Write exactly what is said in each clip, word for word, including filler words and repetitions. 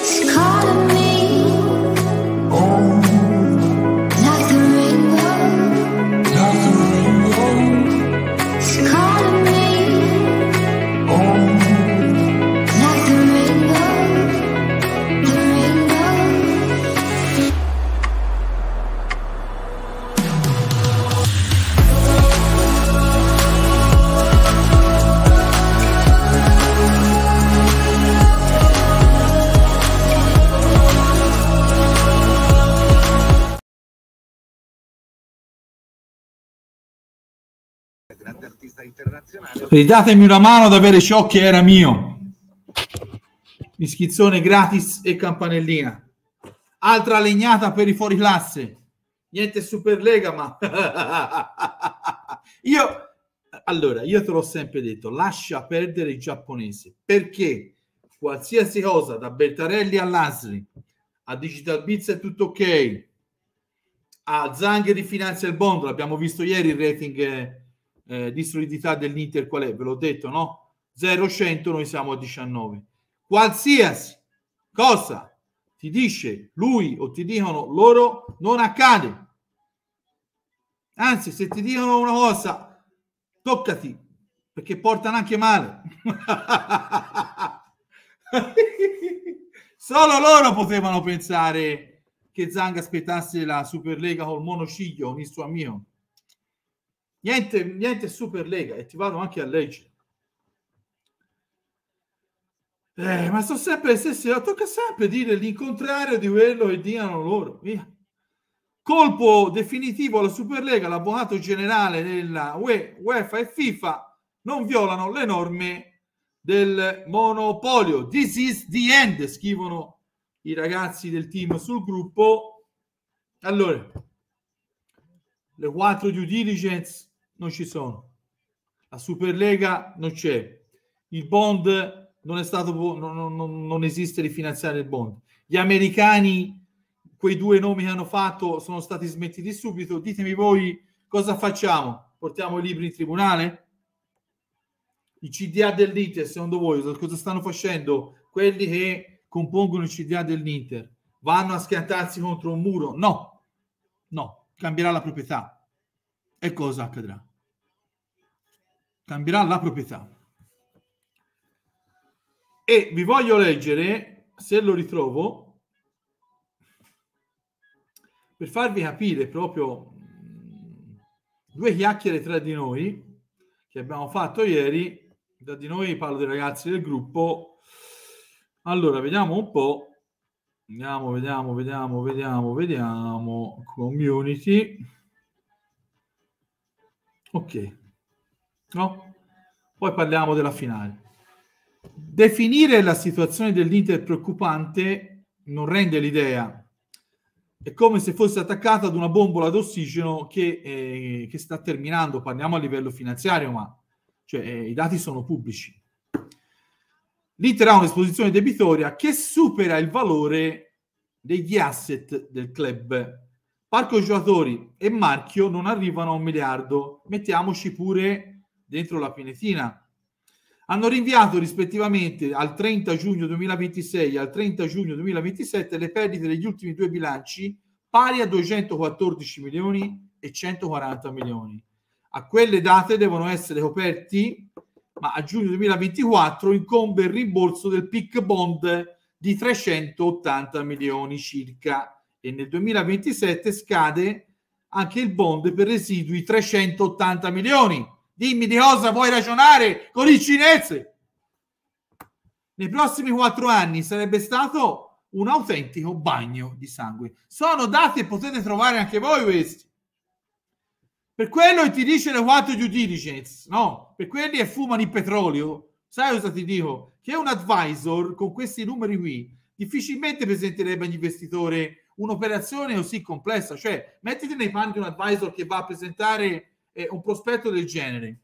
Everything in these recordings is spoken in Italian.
Ridatemi una mano ad avere ciò che era mio. Iscrizione gratis e campanellina. Altra legnata per i fuoriclasse. Niente Superlega, ma io allora io te l'ho sempre detto, lascia perdere il giapponese, perché qualsiasi cosa, da Bertarelli all'Asri a Digital Bits è tutto ok, a Zangheri finanzia il bond, l'abbiamo visto ieri il rating eh, Eh, di solidità dell'Inter qual è? Ve l'ho detto, no? zero cento, noi siamo a diciannove. Qualsiasi cosa ti dice lui o ti dicono loro non accade. Anzi, se ti dicono una cosa, toccati, perché portano anche male. Solo loro potevano pensare che Zanga aspettasse la Superlega col monociglio, un suo amico. Niente, niente Superlega, e ti vado anche a leggere. Eh, ma sono sempre le stesse, tocca sempre dire l'incontrario di quello che dicono loro. Via. Colpo definitivo alla Superlega, l'avvocato generale della U E, UEFA e FIFA non violano le norme del monopolio. This is the end, scrivono i ragazzi del team sul gruppo. Allora, le quattro due diligence non ci sono, la Superlega non c'è, il bond non è stato, non, non, non esiste rifinanziare il bond, gli americani, quei due nomi che hanno fatto sono stati smentiti subito. Ditemi voi cosa facciamo, portiamo i libri in tribunale? I C D A dell'Inter, secondo voi cosa stanno facendo quelli che compongono il C D A dell'Inter? Vanno a schiantarsi contro un muro? No, no, cambierà la proprietà. E cosa accadrà? Cambierà la proprietà. E vi voglio leggere, se lo ritrovo, per farvi capire proprio due chiacchiere tra di noi che abbiamo fatto ieri. Da di noi parlo dei ragazzi del gruppo. Allora, vediamo un po'. Vediamo, vediamo, vediamo, vediamo, vediamo. Community. Ok. No? Poi parliamo della finale. Definire la situazione dell'Inter preoccupante non rende l'idea. È come se fosse attaccata ad una bombola d'ossigeno che, eh, che sta terminando. Parliamo a livello finanziario, ma cioè, eh, i dati sono pubblici. L'Inter ha un'esposizione debitoria che supera il valore degli asset del club. Parco giocatori e marchio non arrivano a un miliardo. Mettiamoci pure dentro la pinetina. Hanno rinviato rispettivamente al trenta giugno duemilaventisei e al trenta giugno duemilaventisette le perdite degli ultimi due bilanci pari a duecentoquattordici milioni e centoquaranta milioni. A quelle date devono essere coperti, ma a giugno duemilaventiquattro incombe il rimborso del P I C bond di trecentottanta milioni circa, e nel duemilaventisette scade anche il bond per residui trecentottanta milioni. Dimmi di cosa vuoi ragionare con il cinese. Nei prossimi quattro anni sarebbe stato un autentico bagno di sangue. Sono dati e potete trovare anche voi questi. Per quello che ti dice le quattro due diligence, no? Per quelli che fumano il petrolio, sai cosa ti dico? Che un advisor con questi numeri qui difficilmente presenterebbe agli investitori un'operazione così complessa. Cioè, mettiti nei panni di un advisor che va a presentare eh, un prospetto del genere.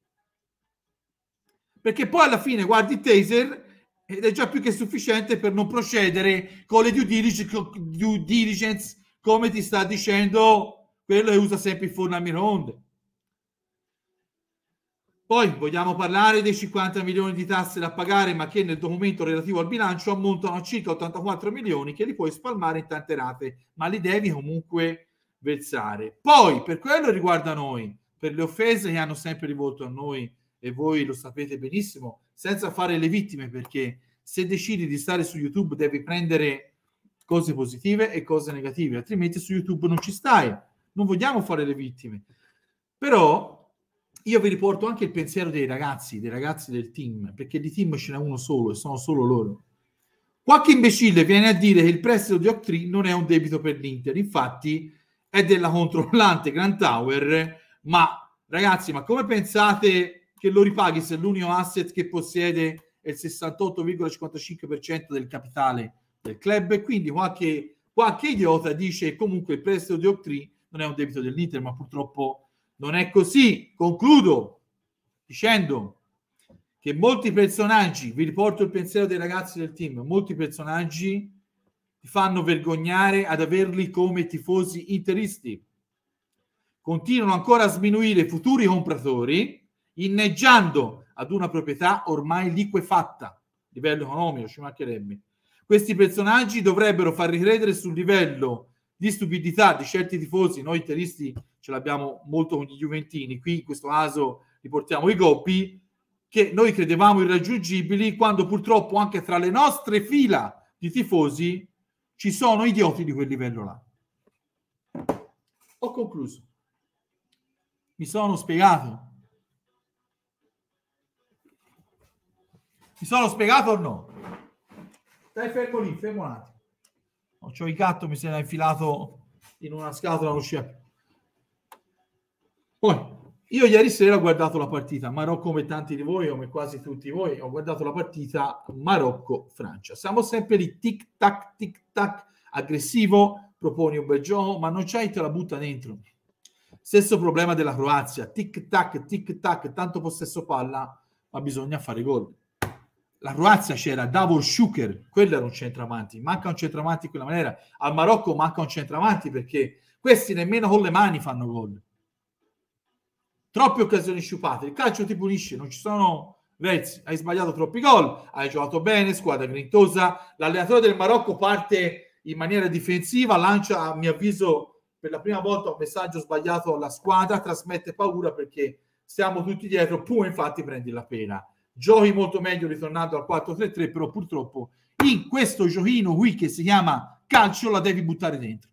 Perché poi alla fine guardi il taser ed è già più che sufficiente per non procedere con le due diligence, due diligence come ti sta dicendo quello che usa sempre il forno a microonde. Poi vogliamo parlare dei cinquanta milioni di tasse da pagare, ma che nel documento relativo al bilancio ammontano a circa ottantaquattro milioni, che li puoi spalmare in tante rate, ma li devi comunque versare. Poi, per quello riguarda noi, per le offese che hanno sempre rivolto a noi, e voi lo sapete benissimo, senza fare le vittime, perché se decidi di stare su YouTube devi prendere cose positive e cose negative, altrimenti su YouTube non ci stai. Non vogliamo fare le vittime. Però io vi riporto anche il pensiero dei ragazzi, dei ragazzi del team, perché di team ce n'è uno solo e sono solo loro. Qualche imbecille viene a dire che il prestito di Octree non è un debito per l'Inter, infatti è della controllante Grand Tower, ma ragazzi, ma come pensate che lo ripaghi se l'unico asset che possiede è il sessantotto virgola cinquantacinque per cento del capitale del club? E quindi qualche, qualche idiota dice che comunque il prestito di Octree non è un debito dell'Inter, ma purtroppo non è così. Concludo dicendo che molti personaggi, vi riporto il pensiero dei ragazzi del team, molti personaggi ti fanno vergognare ad averli come tifosi interisti. Continuano ancora a sminuire futuri compratori, inneggiando ad una proprietà ormai liquefatta a livello economico, ci mancherebbe. Questi personaggi dovrebbero far ricredere sul livello di stupidità di certi tifosi, noi interisti ce l'abbiamo molto con gli juventini, qui in questo caso riportiamo i Goppi, che noi credevamo irraggiungibili, quando purtroppo anche tra le nostre fila di tifosi ci sono idioti di quel livello là. Ho concluso. Mi sono spiegato? Mi sono spiegato o no? Stai fermo lì, fermo un attimo. Oh, c'ho il gatto, mi si era infilato in una scatola, non usciva più. Poi, io ieri sera ho guardato la partita Marocco, come tanti di voi, come quasi tutti voi, ho guardato la partita Marocco-Francia. Siamo sempre lì, tic-tac, tic-tac, aggressivo, proponi un bel gioco, ma non c'hai, te la butta dentro. Stesso problema della Croazia, tic-tac, tic-tac, tanto possesso palla, ma bisogna fare gol. La Croazia c'era Davor Šuker, quello era un centravanti, manca un centravanti in quella maniera. Al Marocco manca un centravanti perché questi nemmeno con le mani fanno gol. Troppe occasioni sciupate, il calcio ti punisce, non ci sono versi, hai sbagliato troppi gol, hai giocato bene, squadra grintosa, l'allenatore del Marocco parte in maniera difensiva, lancia, a mio avviso, per la prima volta un messaggio sbagliato alla squadra, trasmette paura perché stiamo tutti dietro, poi infatti prendi la pena. Giochi molto meglio ritornando al quattro tre tre, però purtroppo in questo giochino qui che si chiama calcio la devi buttare dentro.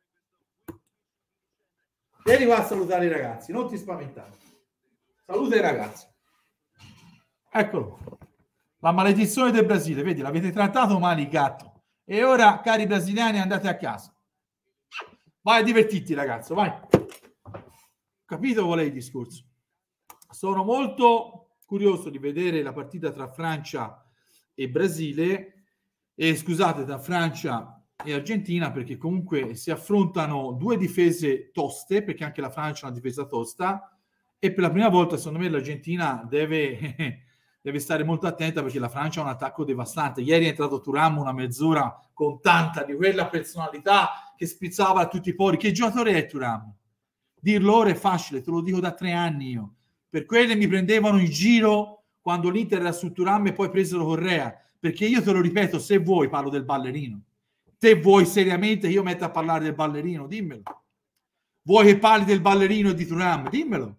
Vieni qua a salutare i ragazzi, non ti spaventare. Saluta i ragazzi. Eccolo. La maledizione del Brasile, vedi, l'avete trattato male il gatto. E ora, cari brasiliani, andate a casa. Vai a divertirti, ragazzo, vai. Capito qual è il discorso? Sono molto curioso di vedere la partita tra Francia e Brasile, e scusate, tra Francia e Argentina, perché comunque si affrontano due difese toste, perché anche la Francia ha una difesa tosta, e per la prima volta secondo me l'Argentina deve, deve stare molto attenta, perché la Francia ha un attacco devastante. Ieri è entrato Thuram una mezz'ora con tanta di quella personalità che spizzava a tutti i pori. Che giocatore è Thuram? Dirlo ora è facile, te lo dico da tre anni io. Per quelle mi prendevano in giro quando l'Inter era su Thuram e poi presero Correa, perché io te lo ripeto, se vuoi parlo del ballerino. Te vuoi seriamente che io metta a parlare del ballerino? Dimmelo. Vuoi che parli del ballerino e di Thuram? Dimmelo.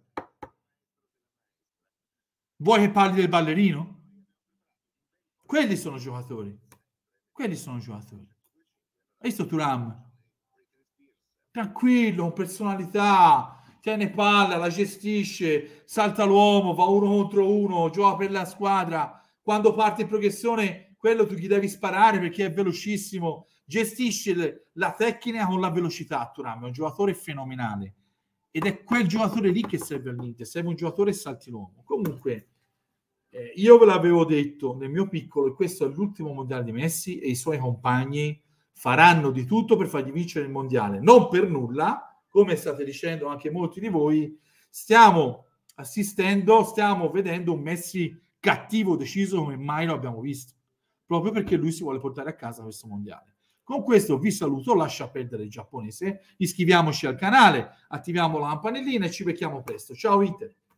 Vuoi che parli del ballerino? Quelli sono giocatori. Quelli sono giocatori. Hai visto Thuram? Tranquillo, con personalità, tiene palla, la gestisce, salta l'uomo, va uno contro uno, gioca per la squadra. Quando parte in progressione, quello tu gli devi sparare perché è velocissimo. Gestisce le, la tecnica con la velocità. Thuram è un giocatore fenomenale ed è quel giocatore lì che serve all'Inter. Serve un giocatore e salti l'uomo. Comunque, eh, io ve l'avevo detto nel mio piccolo, e questo è l'ultimo mondiale di Messi, e i suoi compagni faranno di tutto per fargli vincere il mondiale. Non per nulla, come state dicendo anche molti di voi, stiamo assistendo, stiamo vedendo un Messi cattivo, deciso come mai lo abbiamo visto, proprio perché lui si vuole portare a casa questo mondiale. Con questo vi saluto, lascia perdere il giapponese, iscriviamoci al canale, attiviamo la campanellina e ci becchiamo presto. Ciao Inter!